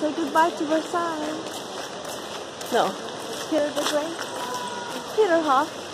say goodbye to Versailles. No, Peter the Great. Peter, huh?